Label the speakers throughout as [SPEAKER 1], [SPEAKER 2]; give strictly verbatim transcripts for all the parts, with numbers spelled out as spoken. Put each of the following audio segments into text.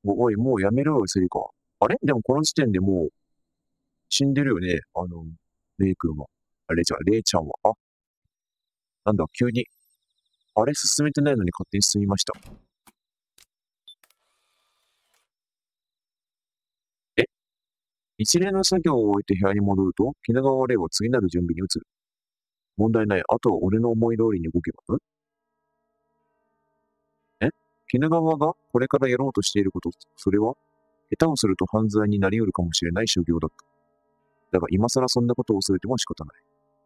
[SPEAKER 1] お、おい、もうやめろよ、セリカ。あれでもこの時点でもう死んでるよね。あの、レイ君は。あれじゃあ、レイちゃんは。あ、なんだ、急に。あれ進めてないのに勝手に進みました。え一連の作業を終えて部屋に戻ると、鬼怒川レイは次なる準備に移る。問題ない。あとは俺の思い通りに動けば。んえ鬼怒川がこれからやろうとしていること、それは下手をすると犯罪になり得るかもしれない所業だった。だが今更そんなことを恐れても仕方ない。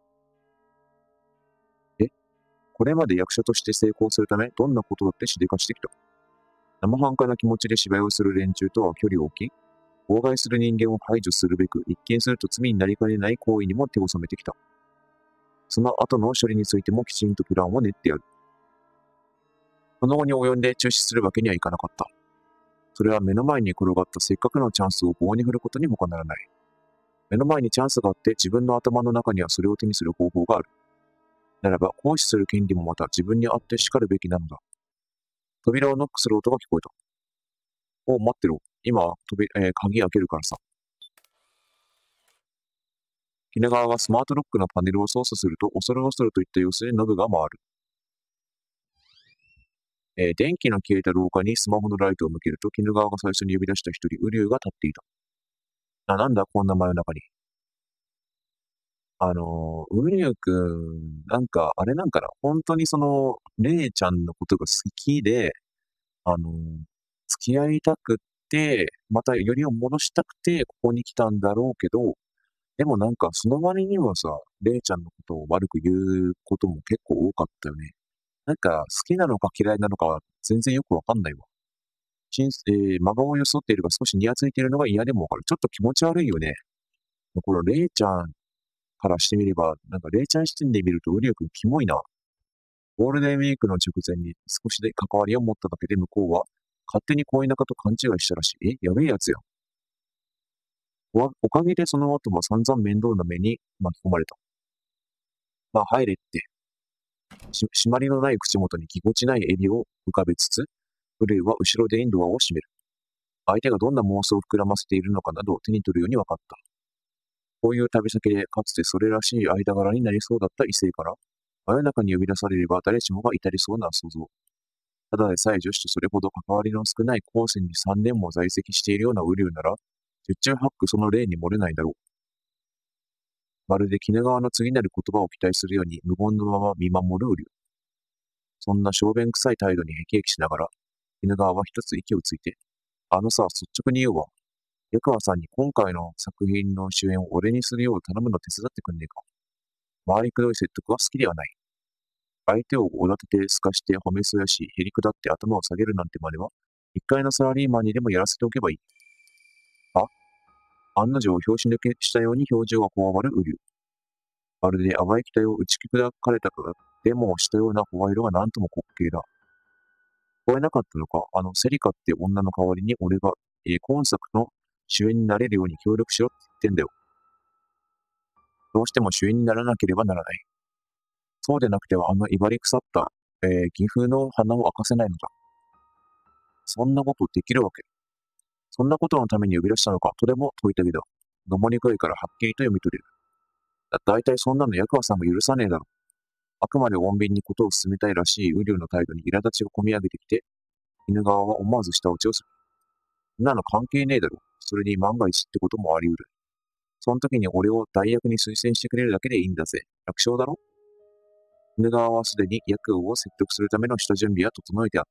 [SPEAKER 1] えこれまで役者として成功するため、どんなことだってしでかしてきた。生半可な気持ちで芝居をする連中とは距離を置き、妨害する人間を排除するべく、一見すると罪になりかねない行為にも手を染めてきた。その後の処理についてもきちんとプランを練ってやる。その後に及んで中止するわけにはいかなかった。それは目の前に転がったせっかくのチャンスを棒に振ることに他ならない。目の前にチャンスがあって自分の頭の中にはそれを手にする方法がある。ならば行使する権利もまた自分にあってしかるべきなのだ。扉をノックする音が聞こえた。おう、待ってろ。今、扉、えー鍵開けるからさ。鬼怒川がスマートロックのパネルを操作すると、恐る恐るといった様子でノブが回る。えー電気の消えた廊下にスマホのライトを向けると、鬼怒川が最初に呼び出した一人、ウリュウが立っていた。あ、なんだ、こんな真夜中に。あのー、ウリュウくん、なんか、あれなんかな、本当にその、レイちゃんのことが好きで、あのー、付き合いたくって、またよりを戻したくて、ここに来たんだろうけど、でもなんか、その割にはさ、レイちゃんのことを悪く言うことも結構多かったよね。なんか、好きなのか嫌いなのかは全然よくわかんないわ。しんえー真顔を装っているが少しニヤついているのが嫌でもわかる。ちょっと気持ち悪いよね。このレイちゃんからしてみれば、なんかレイちゃん視点で見るとウリュウ君キモいな。ゴールデンウィークの直前に少しで関わりを持っただけで向こうは勝手に恋仲と勘違いしたらしい。え、やべえやつや。おわおかげでその後は散々面倒な目に巻き込まれた。まあ入れって。し締まりのない口元にぎこちない襟を浮かべつつ、ウリュウは後ろでインドアを閉める。相手がどんな妄想を膨らませているのかなどを手に取るように分かった。こういう旅先でかつてそれらしい間柄になりそうだった異性から、真夜中に呼び出されれば誰しもが至りそうな想像。ただでさえ女子とそれほど関わりの少ない高専にさんねんも在籍しているようなウリュウなら、十中八九その例に漏れないだろう。まるで鬼怒川の次なる言葉を期待するように無言のまま見守るウリュウ。そんな小便臭い態度に辟易しながら、鬼怒川は一つ息をついて、あのさ、率直に言うわ。湯川さんに今回の作品の主演を俺にするよう頼むの手伝ってくんねえか。回りくどい説得は好きではない。相手をおだててすかして褒めそやし、へりくだって頭を下げるなんて真似は、一階のサラリーマンにでもやらせておけばいい。あ案の定、拍子抜けしたように表情がこわばるウリュウ。まるで淡い期待を打ち砕かれたかでもしたような声色がなんとも滑稽だ。聞こえなかったのか、あのセリカって女の代わりに俺が、えー今作の主演になれるように協力しろって言ってんだよ。どうしても主演にならなければならない。そうでなくてはあの威張り腐った、えー、岐阜の花を明かせないのだ。そんなことできるわけ。そんなことのために呼び出したのか、とでも問いたげだ。どもり声からはっきりと読み取れる。だ、だいたいそんなのヤクワさんも許さねえだろ。あくまで穏便にことを進めたいらしいウリュウの態度に苛立ちがこみ上げてきて、犬川は思わず舌打ちをする。そんなの関係ねえだろ。それに万が一ってこともあり得る。その時に俺を代役に推薦してくれるだけでいいんだぜ。楽勝だろ。犬川はすでに役を説得するための下準備は整えてあった。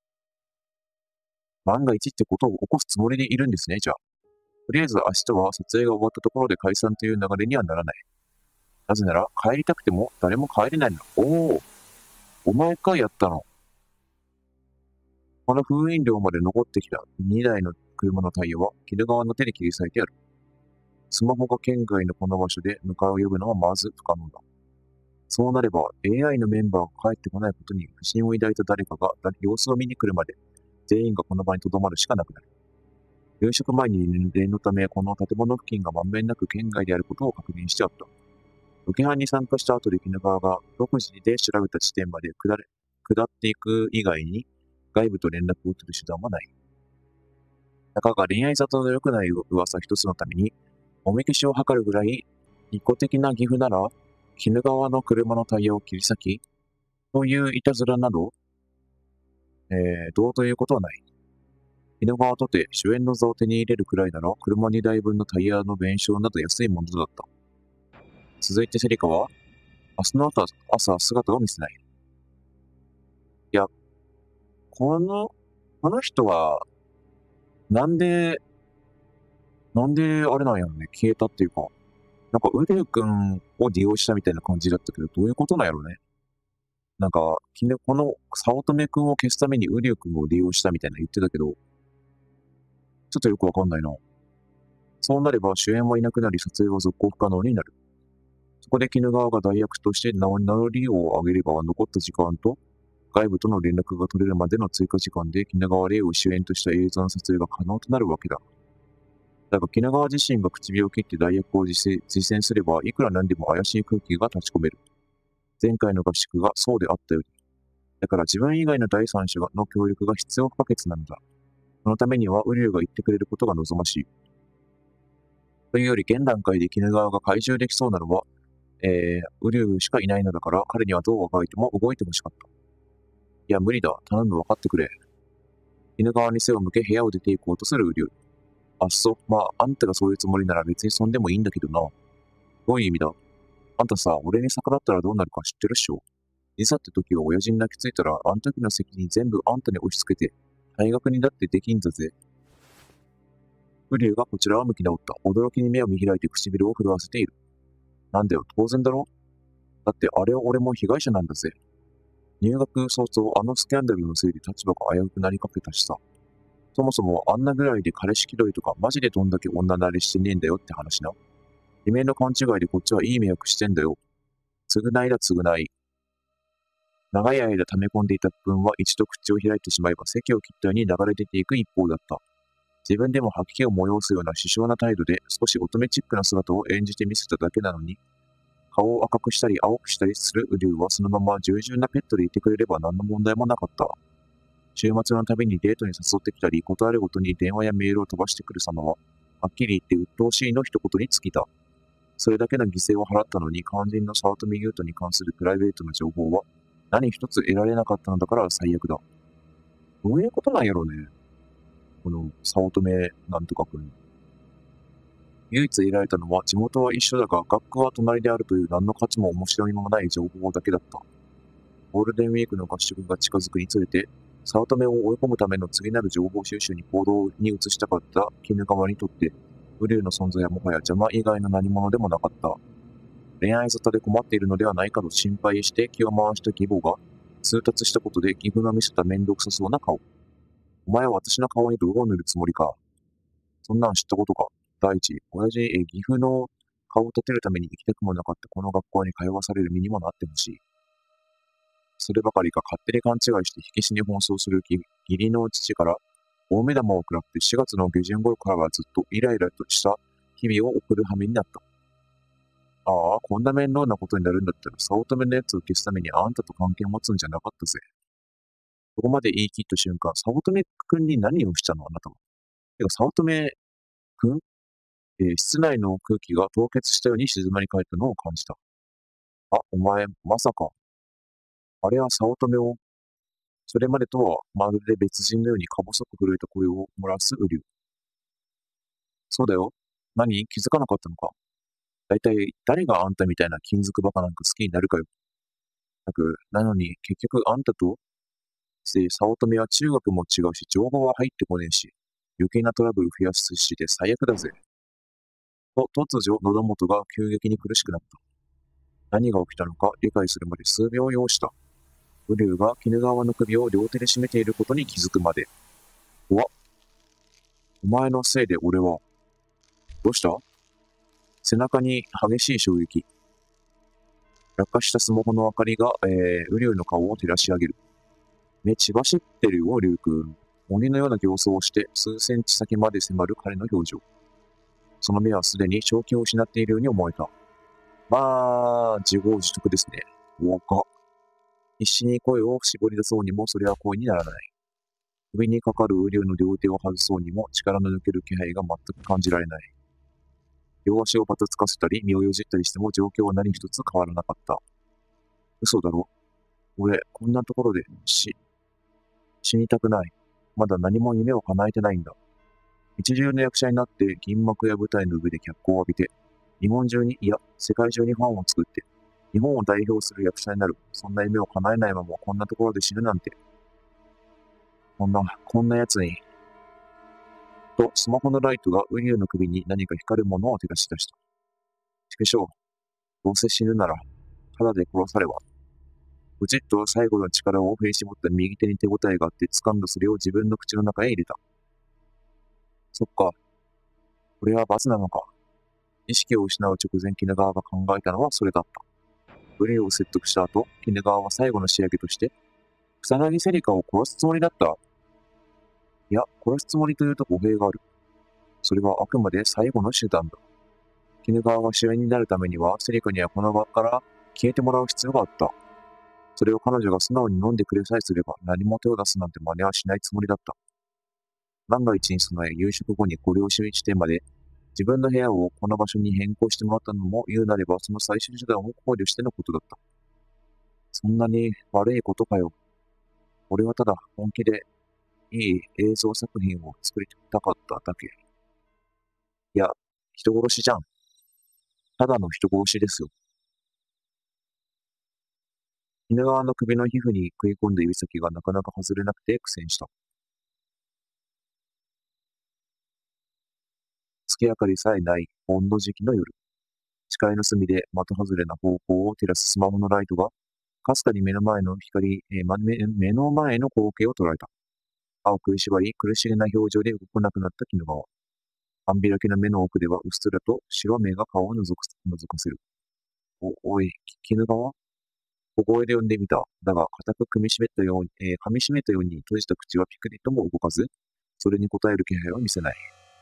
[SPEAKER 1] 万が一ってことを起こすつもりでいるんですね、じゃあ。とりあえず明日は撮影が終わったところで解散という流れにはならない。なぜなら帰りたくても誰も帰れないの。おお、お前かやったの。この封印寮まで残ってきたにだいの車のタイヤは鬼怒川の手で切り裂いてある。スマホが県外のこの場所で迎えを呼ぶのはまず不可能だ。そうなれば エーアイ のメンバーが帰ってこないことに不審を抱いた誰かが様子を見に来るまで全員がこの場に留まるしかなくなる。夕食前に念のためこの建物付近がまんべんなく県外であることを確認してあった。ロケハンに参加した後で鬼怒川が独自で調べた地点まで下れ下っていく以外に外部と連絡を取る手段はない。 たかが恋愛沙汰の良くない噂一つのために、おめけしを図るぐらい、利己的な岐阜なら、鬼怒川の車のタイヤを切り裂き、といういたずらなど、えー、どうということはない。鬼怒川とて主演の座を手に入れるくらいなら、車にだいぶんのタイヤの弁償など安いものだった。続いてセリカは、明日の朝、朝姿を見せない。いや、この、この人は、なんで、なんであれなんやろね、消えたっていうか、なんかウリュウ君を利用したみたいな感じだったけど、どういうことなんやろね。なんか、昨日この早乙女君を消すためにウリュウ君を利用したみたいな言ってたけど、ちょっとよくわかんないな。そうなれば主演はいなくなり撮影は続行不可能になる。そこで鬼怒川が代役として名乗りを上げれば残った時間と外部との連絡が取れるまでの追加時間で鬼怒川霊を主演とした映像の撮影が可能となるわけだ。だが鬼怒川自身が唇を切って代役を実践すればいくら何でも怪しい空気が立ち込める。前回の合宿がそうであったように。だから自分以外の第三者の協力が必要不可欠なのだ。そのためにはウリュウが言ってくれることが望ましい。というより現段階で鬼怒川が懐柔できそうなのは、えー、ウリュウしかいないのだから彼にはどうあがいても動いてほしかった。いや無理だ。頼む分かってくれ。鬼怒川に背を向け部屋を出て行こうとするウリュウ。あっそ、まああんたがそういうつもりなら別にそんでもいいんだけどな。どういう意味だ。あんたさ、俺に逆らったらどうなるか知ってるっしょ。いざって時は親父に泣きついたら、あん時の責任全部あんたに押し付けて、大学にだってできんだぜ。ウリュウがこちらを向き直った。驚きに目を見開いて唇を震わせている。なんだよ、当然だろ。だってあれは俺も被害者なんだぜ。入学早々あのスキャンダルのせいで立場が危うくなりかけたしさ。そもそもあんなぐらいで彼氏気取りとかマジでどんだけ女慣れしてねえんだよって話な。てめえの勘違いでこっちはいい迷惑してんだよ。償いだ償い。長い間溜め込んでいた分は一度口を開いてしまえば席を切ったように流れ出ていく一方だった。自分でも吐き気を催すような殊勝な態度で少し乙女チックな姿を演じてみせただけなのに、顔を赤くしたり青くしたりするウリュウはそのまま従順なペットでいてくれれば何の問題もなかった。週末のたびにデートに誘ってきたり、断るごとに電話やメールを飛ばしてくる様は、はっきり言って鬱陶しいの一言に尽きた。それだけの犠牲を払ったのに肝心の早乙女優斗に関するプライベートの情報は何一つ得られなかったのだから最悪だ。どういうことなんやろうね。この早乙女なんとかくん。唯一得られたのは地元は一緒だが学区は隣であるという何の価値も面白みもない情報だけだった。ゴールデンウィークの合宿が近づくにつれて、早乙女を追い込むための次なる情報収集に行動に移したかった鬼怒川にとって、ウリュウの存在はもはや邪魔以外の何者でもなかった。恋愛沙汰で困っているのではないかと心配して気を回した義母が、通達したことで岐阜が見せた面倒くさそうな顔。お前は私の顔に泥を塗るつもりか。そんなん知ったことか。第一、親父、え岐阜の顔を立てるために行きたくもなかったこの学校に通わされる身にもなってほしい。そればかりか勝手に勘違いして火消しに奔走する義理の父から大目玉を食らってしがつの下旬頃からはずっとイライラとした日々を送る羽目になった。ああ、こんな面倒なことになるんだったら早乙女のやつを消すためにあんたと関係を持つんじゃなかったぜ。そこまで言い切った瞬間、早乙女くんに何をしたのあなたは。てか早乙女くん、えー室内の空気が凍結したように静まり返ったのを感じた。あ、お前、まさか。あれは早乙女を、それまでとはまるで別人のようにか細く震えた声を漏らすウリュウ。そうだよ。何気づかなかったのか。だいたい誰があんたみたいな金属バカなんか好きになるかよ。なく、なのに結局あんたと、で、早乙女は中学も違うし、情報は入ってこねえし、余計なトラブル増やすしで最悪だぜ。と、突如、喉元が急激に苦しくなった。何が起きたのか理解するまで数秒を要した。ウリュウが鬼怒川の首を両手で締めていることに気づくまで。怖っ。お前のせいで俺は。どうした？背中に激しい衝撃。落下したスマホの明かりが、えー、ウリュウの顔を照らし上げる。目血走ってるよ、リュウ君。鬼のような形相をして数センチ先まで迫る彼の表情。その目はすでに正気を失っているように思えた。まあ、自業自得ですね。若。必死に声を絞り出そうにもそれは声にならない。 首にかかる雨竜の両手を外そうにも力の抜ける気配が全く感じられない。両足をばたつかせたり身をよじったりしても状況は何一つ変わらなかった。嘘だろ。俺、こんなところで死、死にたくない。まだ何も夢を叶えてないんだ。一流の役者になって銀幕や舞台の上で脚光を浴びて、日本中に、いや、世界中にファンを作って、日本を代表する役者になる。そんな夢を叶えないままこんなところで死ぬなんて。こんな、こんな奴に。と、スマホのライトがウリュウの首に何か光るものを照らし出した。畜生、どうせ死ぬなら、ただで殺されば。うちっと最後の力を振り絞った右手に手応えがあって掴んだそれを自分の口の中へ入れた。そっか。これは罰なのか。意識を失う直前、絹川が考えたのはそれだった。ウリュウを説得した後、絹川は最後の仕上げとして、草薙セリカを殺すつもりだった。いや、殺すつもりというと語弊がある。それはあくまで最後の手段だ。絹川が主演になるためには、セリカにはこの場から消えてもらう必要があった。それを彼女が素直に飲んでくれさえすれば、何も手を出すなんて真似はしないつもりだった。万が一に備え、夕食後にご両親地点まで、自分の部屋をこの場所に変更してもらったのも言うなれば、その最終手段を考慮してのことだった。そんなに悪いことかよ。俺はただ本気でいい映像作品を作りたかっただけ。いや、人殺しじゃん。ただの人殺しですよ。犬川の首の皮膚に食い込んだ指先がなかなか外れなくて苦戦した。月明かりさえない温度時期の夜。視界の隅で的外れな方向を照らすスマホのライトが、かすかに目の前の光、えーま、目目の前の光景を捉えた。歯を食いしばり、苦しげな表情で動かなくなった絹川。半開きの目の奥ではうっすらと白目が顔を覗く覗かせる。お、おい、絹川小声で呼んでみた。だが、固く噛み締めたように、えー噛み締めたように閉じた口はピクリとも動かず、それに応える気配は見せない。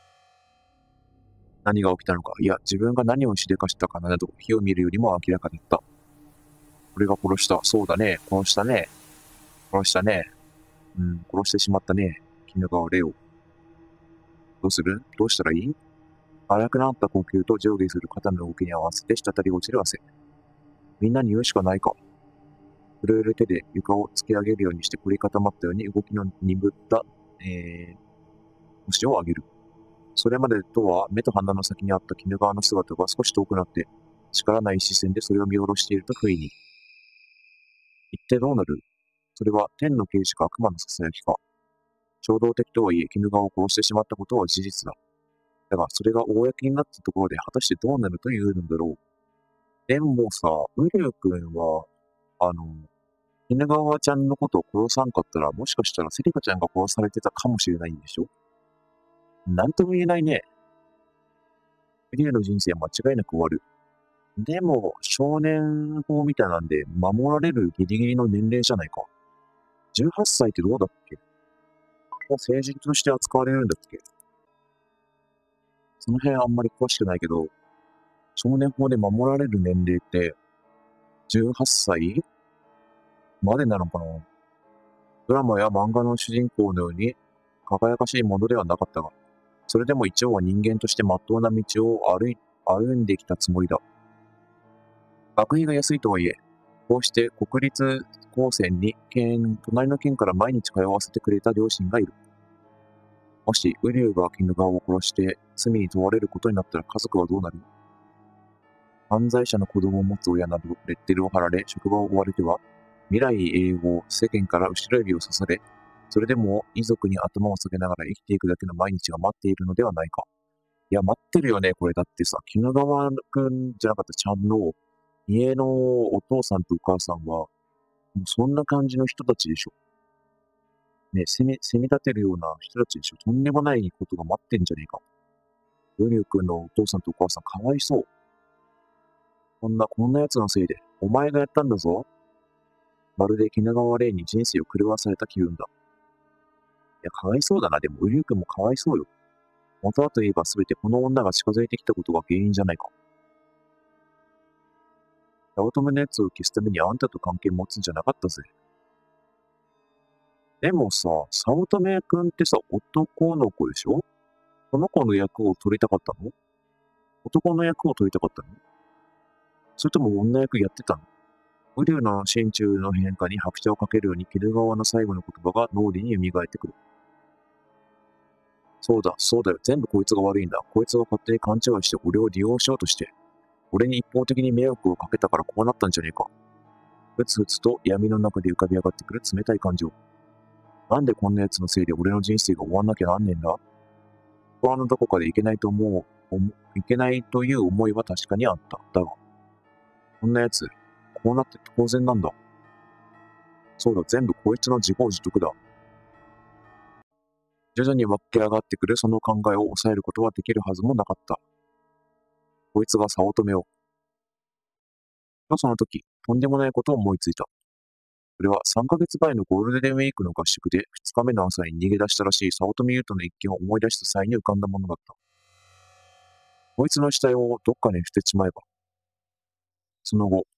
[SPEAKER 1] 何が起きたのか、いや、自分が何をしでかしたかなど、火を見るよりも明らかだった。俺が殺した。そうだね。殺したね。殺したね。うん、殺してしまったね。絹川レオ。どうする？どうしたらいい？荒くなった呼吸と上下する肩の動きに合わせて滴り落ちる汗。みんなに言うしかないか。震える手で床を突き上げるようにして凝り固まったように動きの鈍った、えー、腰を上げる。それまでとは目と鼻の先にあった絹川の姿が少し遠くなって、力ない視線でそれを見下ろしていると不意に。一体どうなる？それは天の刑事か悪魔の囁きか。衝動的とはいえ絹川を殺してしまったことは事実だ。だがそれが公になったところで果たしてどうなるというのだろう。でもさ、ウリュウ君は、あの、絹川ちゃんのことを殺さんかったら、もしかしたらセリカちゃんが殺されてたかもしれないんでしょ？なんとも言えないね。ウリュウの人生は間違いなく終わる。でも、少年法みたいなんで、守られるギリギリの年齢じゃないか。じゅうはっさいってどうだっけ？もう成人として扱われるんだっけ？その辺あんまり詳しくないけど、少年法で守られる年齢って、じゅうはっさいまでなのかな？ドラマや漫画の主人公のように輝かしいものではなかったが、それでも一応は人間として真っ当な道を歩い歩んできたつもりだ。学費が安いとはいえ、こうして国立高専に県、隣の県から毎日通わせてくれた両親がいる。もし、ウリュウが絹川を殺して罪に問われることになったら家族はどうなる？犯罪者の子供を持つ親などレッテルを貼られ、職場を追われては、未来永劫、世間から後ろ指を刺され、それでも遺族に頭を下げながら生きていくだけの毎日が待っているのではないか。いや、待ってるよね、これ。だってさ、絹川くんじゃなかったちゃんの家のお父さんとお母さんは、もうそんな感じの人たちでしょ。ね、攻め、攻め立てるような人たちでしょ。とんでもないことが待ってんじゃねえか。ウリュウくんのお父さんとお母さんかわいそう。こんな、こんな奴のせいで、お前がやったんだぞ。まるで絹川玲に人生を狂わされた気分だ。いや、かわいそうだな。でも、ウリュウ君もかわいそうよ。元はといえばすべてこの女が近づいてきたことが原因じゃないか。八乙女のやつを消すためにあんたと関係持つんじゃなかったぜ。 でもさ、早乙女くんってさ、男の子でしょ？その子の役を取りたかったの？男の役を取りたかったの？それとも女役やってたの？ウリュウの心中の変化に拍車をかけるように、キル側の最後の言葉が脳裏に蘇ってくる。そうだ、そうだよ。全部こいつが悪いんだ。こいつが勝手に勘違いして俺を利用しようとして、俺に一方的に迷惑をかけたからこうなったんじゃねえか。ふつふつと闇の中で浮かび上がってくる冷たい感情。なんでこんな奴のせいで俺の人生が終わんなきゃなんねんだ？心のどこかでいけないと思う、思いけないという思いは確かにあった。だが、こんな奴、こうなって当然なんだ。そうだ、全部こいつの自業自得だ。徐々に湧き上がってくるその考えを抑えることはできるはずもなかった。こいつが早乙女を。とその時、とんでもないことを思いついた。それはさんかげつまえのゴールデンウィークの合宿でふつかめの朝に逃げ出したらしい早乙女優斗の一件を思い出した際に浮かんだものだった。こいつの死体をどっかに捨てちまえば。その後、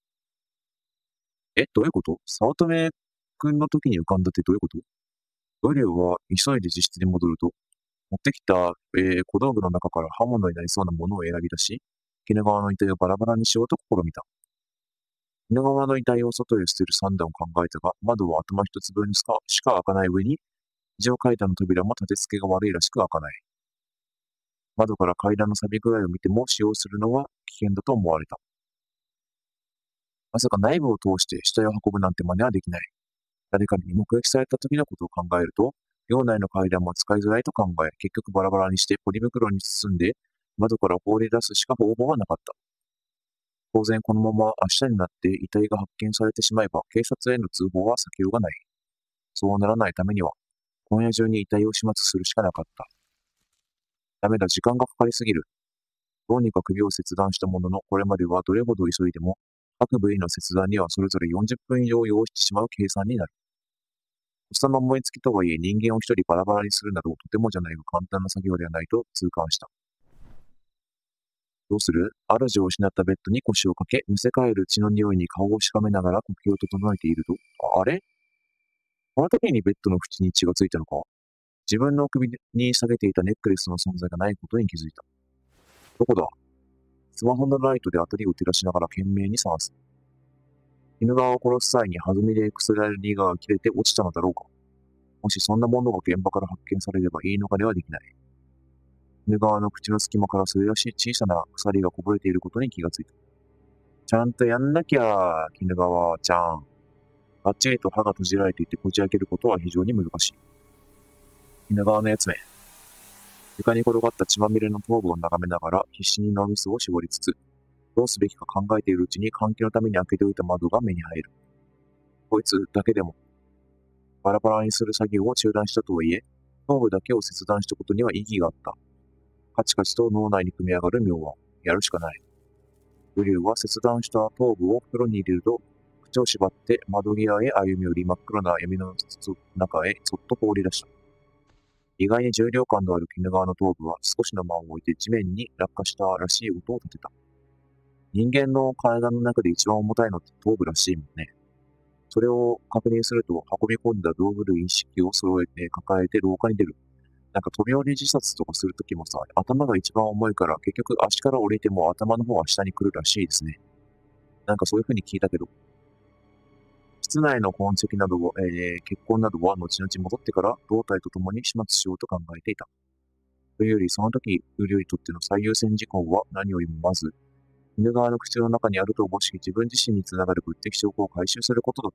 [SPEAKER 1] え、どういうこと？早乙女くんの時に浮かんだってどういうこと？ウリュウは急いで自室に戻ると、持ってきた、えー小道具の中から刃物になりそうなものを選び出し、鬼怒川の遺体をバラバラにしようと試みた。鬼怒川の遺体を外へ捨てる算段を考えたが、窓は頭一つ分しかしか開かない上に、非常階段の扉も立て付けが悪いらしく開かない。窓から階段の錆び具合を見ても使用するのは危険だと思われた。まさか内部を通して死体を運ぶなんて真似はできない。誰かに目撃された時のことを考えると、寮内の階段も使いづらいと考え、結局バラバラにしてポリ袋に包んで、窓から放り出すしか方法はなかった。当然このまま明日になって遺体が発見されてしまえば、警察への通報は避けようがない。そうならないためには、今夜中に遺体を始末するしかなかった。ダメだ、時間がかかりすぎる。どうにか首を切断したものの、これまではどれほど急いでも、各部位の切断にはそれぞれよんじゅっぷん以上要してしまう計算になる。とっさの思いつきとはいえ、人間を一人バラバラにするなど、とてもじゃないが簡単な作業ではないと痛感した。どうする？主を失ったベッドに腰をかけ、むせ返る血の匂いに顔をしかめながら呼吸を整えていると、ああれこの時にベッドの縁に血がついたのか。自分の首に下げていたネックレスの存在がないことに気づいた。どこだ？スマホのライトで辺りを照らしながら懸命に探す。犬側を殺す際に弾みで薬が切れて落ちたのだろうか。もしそんなものが現場から発見されれば言い逃れはできない。犬側の口の隙間からそれらしい小さな鎖がこぼれていることに気がついた。ちゃんとやんなきゃ、絹川ちゃん。ばっちりと歯が閉じられていてこじ開けることは非常に難しい。絹川のやつめ。床に転がった血まみれの頭部を眺めながら必死に脳みそを絞りつつ、どうすべきか考えているうちに換気のために開けておいた窓が目に入る。こいつだけでも、バラバラにする作業を中断したとはいえ、頭部だけを切断したことには意義があった。カチカチと脳内に組み上がる妙は、やるしかない。ウリュウは切断した頭部を袋に入れると、口を縛って窓際へ歩み寄り真っ黒な闇の中へそっと放り出した。意外に重量感のある絹川の頭部は少しの間を置いて地面に落下したらしい音を立てた。人間の体の中で一番重たいのって頭部らしいもんね。それを確認すると運び込んだ道具類一式を揃えて抱えて廊下に出る。なんか飛び降り自殺とかするときもさ、頭が一番重いから結局足から降りても頭の方は下に来るらしいですね。なんかそういう風に聞いたけど。室内の痕跡などを、えー、血痕などは後々戻ってから胴体と共に始末しようと考えていた。というよりその時、ウリュウにとっての最優先事項は何よりもまず、犬側の口の中にあると思しき自分自身につながる物的証拠を回収することだった。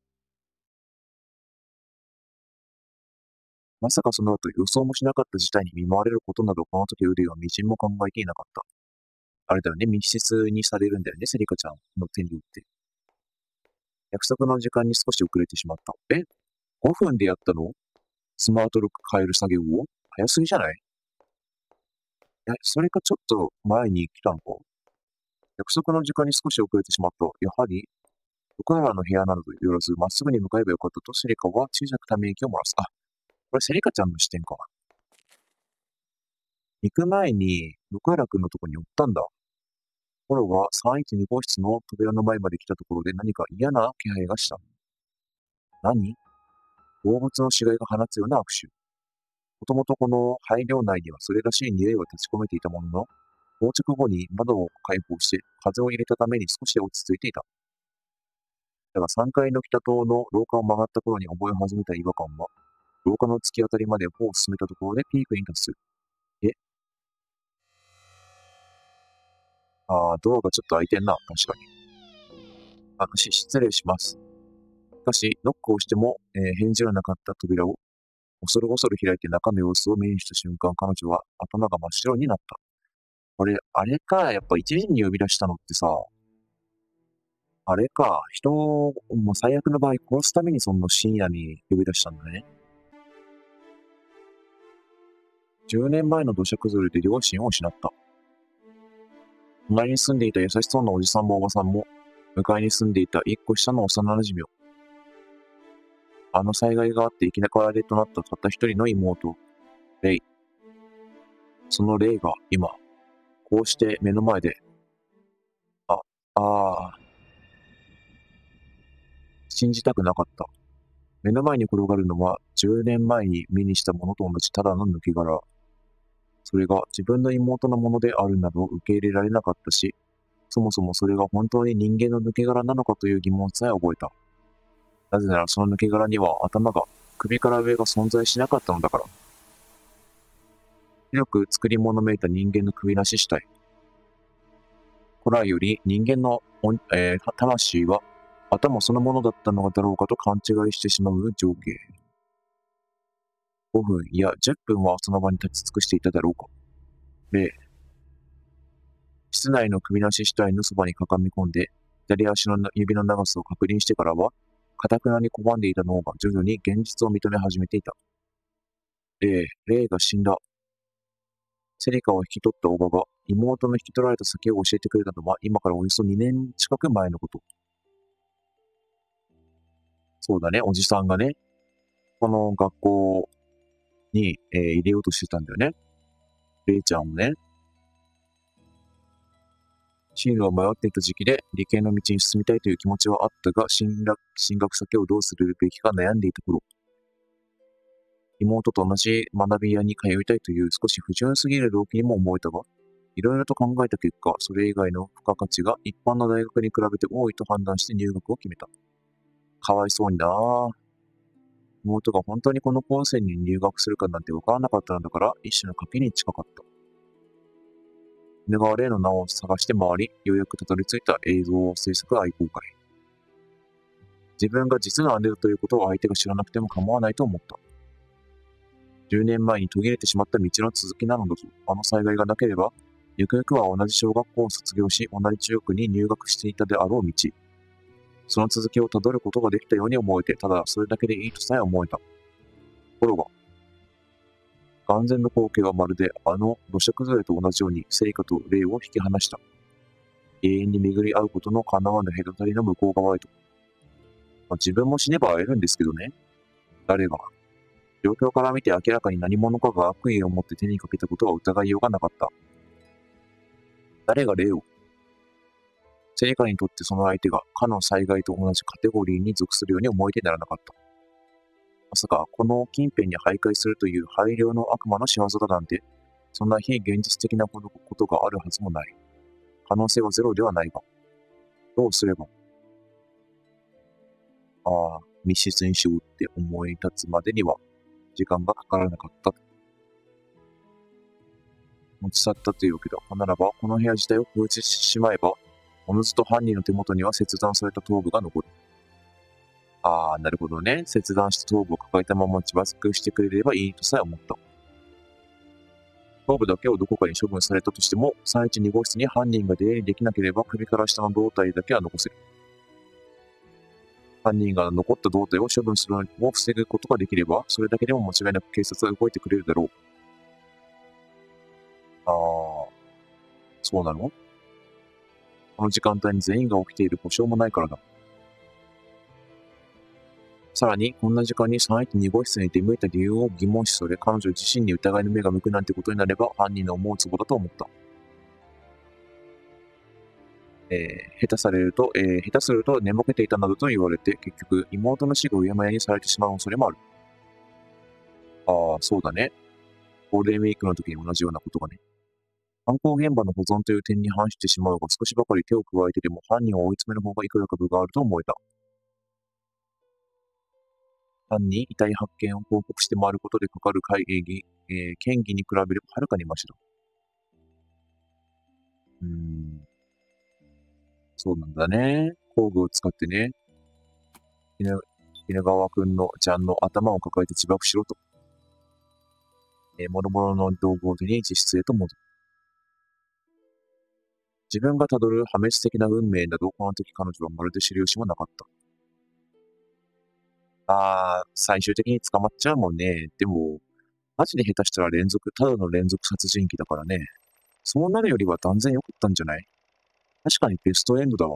[SPEAKER 1] まさかその後予想もしなかった事態に見舞われることなどこの時ウリュウはみじんも考えていなかった。あれだよね、密室にされるんだよね、セリカちゃんの手によって。約束の時間に少し遅れてしまった。え ?ご 分でやったの？スマートロック変える作業を？早すぎじゃない？え、それかちょっと前に来たのか？約束の時間に少し遅れてしまった。やはり、横原の部屋などと寄らず、まっすぐに向かえばよかったとセリカは小さくため息を漏らす。あ、これセリカちゃんの視点か。行く前に、横原くんのとこに寄ったんだ。コロがさんいちに号室の扉の前まで来たところで何か嫌な気配がした。何？ 動物の死骸が放つような悪臭。もともとこの排寮内にはそれらしい匂いは立ち込めていたものの、到着後に窓を開放して風を入れたために少し落ち着いていた。だがさんがいの北棟の廊下を曲がった頃に覚え始めた違和感は、廊下の突き当たりまで歩を進めたところでピークに達する。えああ、ドアがちょっと開いてんな、確かに。あ、し、失礼します。しかし、ノックをしても、えー返事がなかった扉を、恐る恐る開いて中の様子を目にした瞬間、彼女は頭が真っ白になった。あれ、あれか、やっぱ一時に呼び出したのってさ、あれか、人を、もう最悪の場合殺すためにその深夜に呼び出したんだね。じゅうねんまえの土砂崩れで両親を失った。隣に住んでいた優しそうなおじさんもおばさんも、向かいに住んでいた一個下の幼馴染を、あの災害があって生き残られとなったたった一人の妹、レイ。そのレイが今、こうして目の前で、あ、ああ、信じたくなかった。目の前に転がるのはじゅうねんまえに目にしたものと同じただの抜け殻。それが自分の妹のものであるなど受け入れられなかったし、そもそもそれが本当に人間の抜け殻なのかという疑問さえ覚えた。なぜならその抜け殻には頭が、首から上が存在しなかったのだから。広く作り物めいた人間の首なし死体。古来より人間の、えー、魂は頭そのものだったのだろうかと勘違いしてしまう情景。ごふんいやじゅっぷんはその場に立ち尽くしていただろうか。で、室内の首なし死体のそばにかがみ込んで、左足の指の長さを確認してからは、かたくなに拒んでいた脳が徐々に現実を認め始めていた。レイ、レイが死んだ。セリカを引き取ったおばが妹の引き取られた先を教えてくれたのは今からおよそにねん近く前のこと。そうだね、おじさんがね、この学校に、えー入れようとしてたんだよね。レイちゃんもね。進路を迷っていた時期で理系の道に進みたいという気持ちはあったが、進学進学先をどうするべきか悩んでいた頃、妹と同じ学び屋に通いたいという少し不純すぎる動機にも思えたが、いろいろと考えた結果、それ以外の付加価値が一般の大学に比べて多いと判断して入学を決めた。かわいそうになぁ。妹が本当にこの高専に入学するかなんてわからなかったのだから、一種の賭けに近かった。犬川霊の名を探して回り、ようやくたどり着いた映像制作愛好会。自分が実の姉だということを相手が知らなくても構わないと思った。じゅうねんまえに途切れてしまった道の続きなのだぞ。あの災害がなければ、ゆくゆくは同じ小学校を卒業し、同じ中学に入学していたであろう道。その続きをたどることができたように思えて、ただそれだけでいいとさえ思えた。ところが、眼前の光景はまるであの土砂崩れと同じようにセリカとレイを引き離した。永遠に巡り合うことの叶わぬ隔たりの向こう側へと。まあ、自分も死ねば会えるんですけどね。誰が。状況から見て明らかに何者かが悪意を持って手にかけたことは疑いようがなかった。誰がレイを。セリカにとってその相手がかの災害と同じカテゴリーに属するように思えてならなかった。まさかこの近辺に徘徊するという大量の悪魔の仕業だなんて、そんな非現実的なことがあるはずもない。可能性はゼロではないが。どうすれば。ああ、密室にしようって思い立つまでには時間がかからなかった。持ち去ったというわけだ。ならば、この部屋自体を封じてしまえば、おのずと犯人の手元には切断された頭部が残る。ああ、なるほどね。切断した頭部を抱えたまま自爆してくれればいいとさえ思った。頭部だけをどこかに処分されたとしても、さんいちに号室に犯人が出入りできなければ首から下の胴体だけは残せる。犯人が残った胴体を処分するのを防ぐことができれば、それだけでも間違いなく警察は動いてくれるだろう。ああ、そうなの？この時間帯に全員が起きている保証もないからだ。さらに、こんな時間にさんいちに号室に出向いた理由を疑問視され、彼女自身に疑いの目が向くなんてことになれば、犯人の思うツボだと思った。えー、下手されると、えー、下手すると寝ぼけていたなどと言われて、結局、妹の死がうやむやにされてしまう恐れもある。 ああ、そうだね。ゴールデンウィークの時に同じようなことがね。犯行現場の保存という点に反してしまうが、少しばかり手を加えてでも犯人を追い詰める方がいくらか分があると思えた。単に遺体発見を報告して回ることでかかる会議、えー、嫌疑に比べればはるかにマシだ。うーん、そうなんだね。工具を使ってね、犬犬川くんのちゃんの頭を抱えて自爆しろと。えー、諸々の道具を手に自室へと戻る。自分がたどる破滅的な運命など、この時彼女はまるで知る由もなかった。あー、最終的に捕まっちゃうもんね。でも、マジで下手したら連続、ただの連続殺人鬼だからね。そうなるよりは断然良かったんじゃない？確かにベストエンドだわ。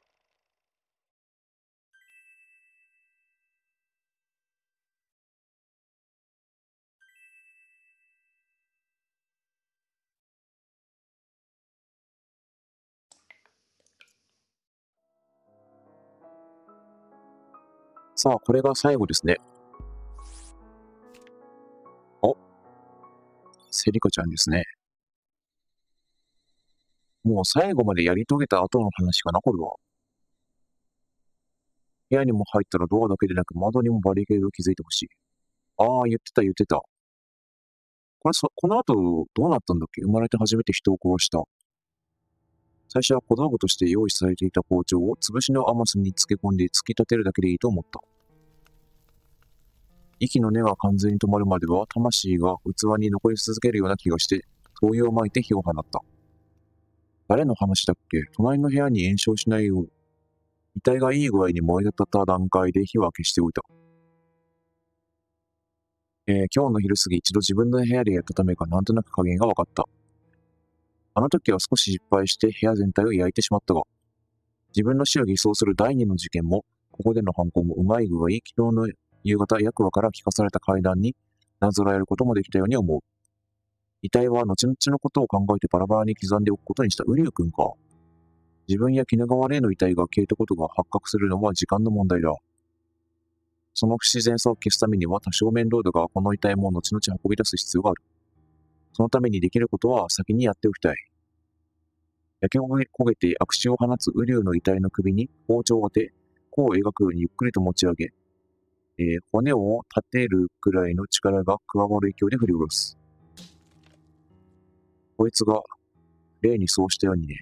[SPEAKER 1] さあ、これが最後ですね。お、セリカちゃんですね。もう最後までやり遂げた後の話かな、これは。部屋にも入ったらドアだけでなく窓にもバリケードを築いてほしい。ああ、言ってた言ってた。これそ、この後どうなったんだっけ？生まれて初めて人を殺した。最初は小道具として用意されていた包丁を潰しの甘さに漬け込んで突き立てるだけでいいと思った。息の根が完全に止まるまでは魂が器に残り続けるような気がして、灯油を撒いて火を放った。誰の話だっけ？隣の部屋に延焼しないよう、遺体がいい具合に燃え立った段階で火は消しておいた。えー、今日の昼過ぎ一度自分の部屋でやったためかなんとなく加減が分かった。あの時は少し失敗して部屋全体を焼いてしまったが、自分の死を偽装する第二の事件も、ここでの犯行もうまい具合、昨日の夕方役場から聞かされた階段になぞらえることもできたように思う。遺体は後々のことを考えてバラバラに刻んでおくことにした瓜生くんか。自分や鬼怒川霊の遺体が消えたことが発覚するのは時間の問題だ。その不自然さを消すためには多少面倒だが、この遺体も後々運び出す必要がある。そのためにできることは先にやっておきたい。焼け焦げて悪臭を放つ瓜生の遺体の首に包丁を当て、弧を描くようにゆっくりと持ち上げ、えー、骨を立てるくらいの力が加わる勢いで振り下ろす。こいつが例にそうしたようにね。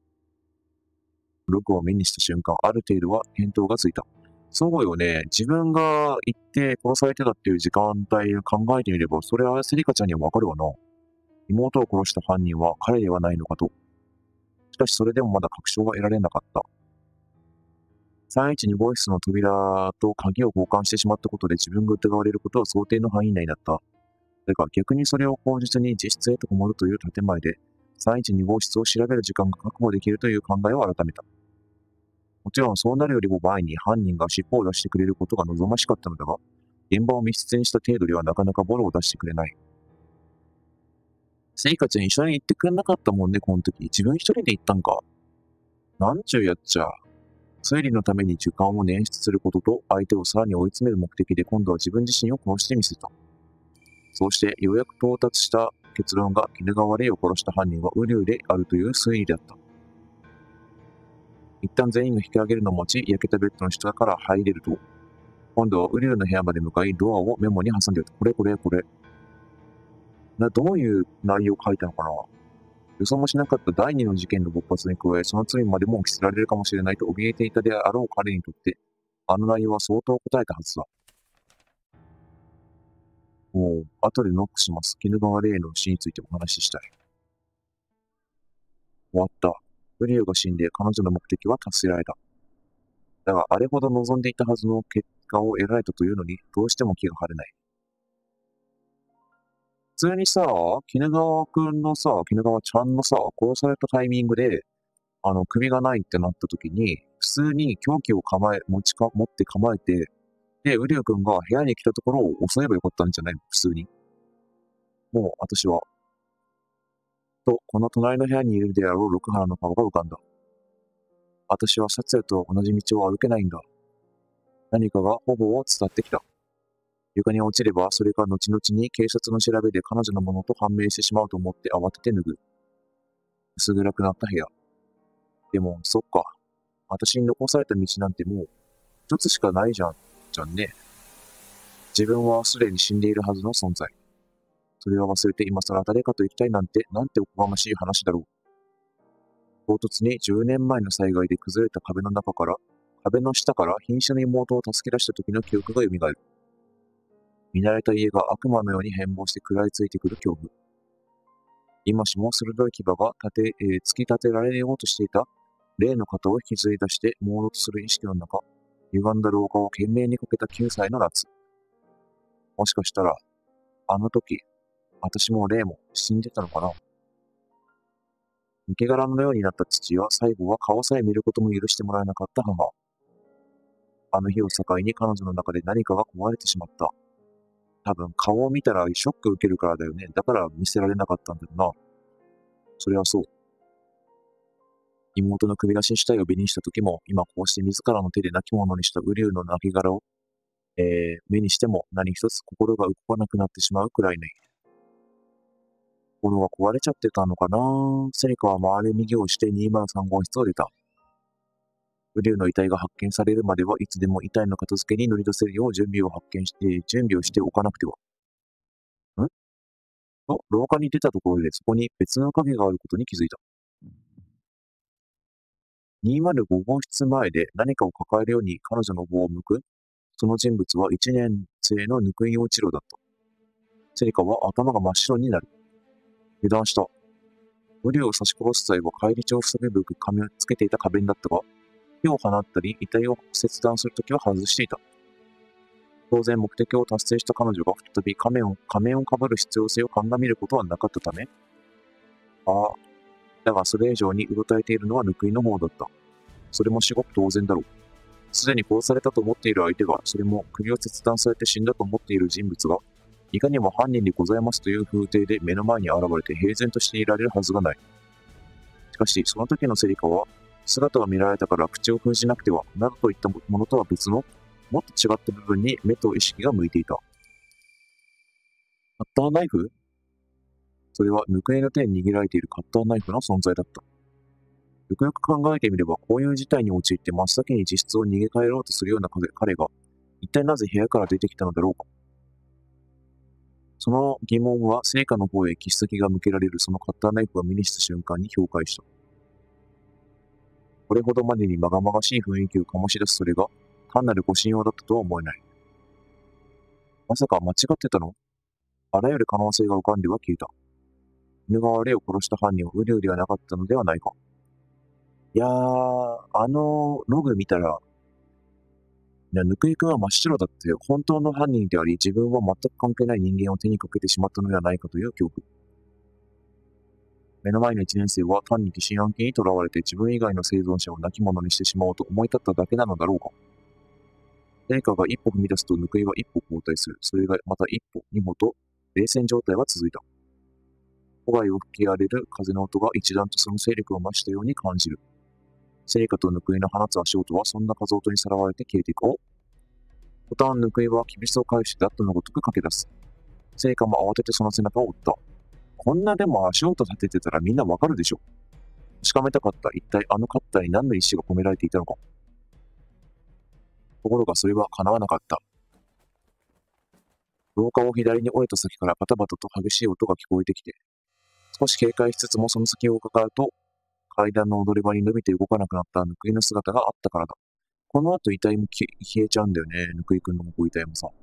[SPEAKER 1] ログを目にした瞬間、ある程度は見当がついた。そうよね。自分が行って殺されてたっていう時間帯を考えてみれば、それはセリカちゃんにはわかるわな。妹を殺した犯人は彼ではないのかと。しかしそれでもまだ確証が得られなかった。さんいちに号室の扉と鍵を交換してしまったことで自分が疑われることは想定の範囲内だった。だが逆にそれを口実に自室へとこもるという建前で、さんいちに号室を調べる時間が確保できるという考えを改めた。もちろんそうなるよりも前に犯人が尻尾を出してくれることが望ましかったのだが、現場を密室にした程度ではなかなかボロを出してくれない。セイカちゃん一緒に行ってくれなかったもんね、この時。自分一人で行ったんか。なんちゅうやっちゃ。推理のために時間を捻出することと、相手をさらに追い詰める目的で今度は自分自身を殺してみせた。そうしてようやく到達した結論が鬼怒川霊を殺した犯人は瓜生であるという推理であった。一旦全員が引き上げるのを待ち、焼けたベッドの下から入れると、今度は瓜生の部屋まで向かい、ドアをメモに挟んでいた。これこれこれ。な、どういう内容を書いたのかな？予想もしなかった第二の事件の勃発に加え、その罪までも着せられるかもしれないと怯えていたであろう彼にとって、あの内容は相当答えたはずだ。もう、後でノックします。鬼怒川霊の死についてお話ししたい。終わった。瓜生が死んで彼女の目的は達せられた。だが、あれほど望んでいたはずの結果を得られたというのに、どうしても気が晴れない。普通にさ、鬼怒川くんのさ、鬼怒川ちゃんのさ、殺されたタイミングで、あの、首がないってなった時に、普通に凶器を構え、持ちか、持って構えて、で、瓜生くんが部屋に来たところを襲えばよかったんじゃないの？普通に。もう、私は。と、この隣の部屋にいるであろう六原の顔が浮かんだ。私は殺也と同じ道を歩けないんだ。何かが頬を伝ってきた。 床に落ちれば、それが後々に警察の調べで彼女のものと判明してしまうと思って慌てて脱ぐ。薄暗くなった部屋。でも、そっか。私に残された道なんてもう、一つしかないじゃん、じゃんね。自分はすでに死んでいるはずの存在。それは忘れて今更誰かと行きたいなんて、なんておこがましい話だろう。唐突にじゅうねんまえの災害で崩れた壁の中から、壁の下から瀕死の妹を助け出した時の記憶が蘇る。見慣れた家が悪魔のように変貌して食らいついてくる恐怖。今しも鋭い牙が立て、えー突き立てられようとしていた霊の肩を引きずり出して朦朧とする意識の中、歪んだ廊下を懸命にかけたきゅうさいの夏。もしかしたら、あの時、私も霊も死んでたのかな。抜け殻のようになった父は最後は顔さえ見ることも許してもらえなかった母。あの日を境に彼女の中で何かが壊れてしまった。多分顔を見たらショック受けるからだよね。だから見せられなかったんだよな。それはそう。妹の首出し死体を目にした時も、今こうして自らの手で亡き者にした瓜生の亡骸を、えー、目にしても何一つ心が動かなくなってしまうくらいの。心が壊れちゃってたのかな。セリカは回れ右をしてにまるさん号室を出た。瓜生の遺体が発見されるまではいつでも遺体の片付けに乗り出せるよう準備を発見して、準備をしておかなくては。んと、廊下に出たところでそこに別の影があることに気づいた。にまるご号室前で何かを抱えるように彼女の方を向く。その人物はいちねん生の温井陽一郎だった。セリカは頭が真っ白になる。油断した。瓜生を刺し殺す際は返り血を塞ぐべく髪をつけていた花弁だったが、火を放ったり遺体を切断するときは外していた。当然目的を達成した彼女が再び仮面を、仮面をかぶる必要性を鑑みることはなかったため、ああ、だがそれ以上にうろたえているのは温井の方だった。それも至極当然だろう。すでに殺されたと思っている相手が、それも首を切断されて死んだと思っている人物が、いかにも犯人でございますという風体で目の前に現れて平然としていられるはずがない。しかし、その時のセリカは、姿を見られたから口を封じなくては、などといったものとは別の、もっと違った部分に目と意識が向いていた。カッターナイフ？それは温井の手に握られているカッターナイフの存在だった。よくよく考えてみれば、こういう事態に陥って真っ先に自室を逃げ帰ろうとするような彼が、一体なぜ部屋から出てきたのだろうか。その疑問は、聖火の方へ切っ先が向けられるそのカッターナイフを目にした瞬間に氷解した。これほどまでにまがまがしい雰囲気を醸し出すそれが、単なるご信用だったとは思えない。まさか間違ってたの？あらゆる可能性が浮かんでは消えた。犬川霊を殺した犯人はウリウリはなかったのではないか。いやー、あのログ見たら、いや、温井君は真っ白だって本当の犯人であり、自分は全く関係ない人間を手にかけてしまったのではないかという恐怖。目の前の一年生は単に疑心暗鬼にとらわれて自分以外の生存者を亡き者にしてしまおうと思い立っただけなのだろうか。誰かが一歩踏み出すと温井は一歩後退する。それがまた一歩、二歩と冷戦状態は続いた。戸外を吹き荒れる風の音が一段とその勢力を増したように感じる。聖火と温井の放つ足音はそんな風音にさらわれて消えていく。おボタン温井は厳しさを返してダットのごとく駆け出す。聖火も慌ててその背中を追った。こんなでも足音立ててたらみんなわかるでしょ。確かめたかった。一体あのカッターに何の意志が込められていたのか。ところがそれは叶わなかった。廊下を左に折れた先からバタバタと激しい音が聞こえてきて、少し警戒しつつもその先を伺うと、階段の踊り場に伸びて動かなくなった温井の姿があったからだ。この後遺体も消えちゃうんだよね、温井くんのご遺体もさ。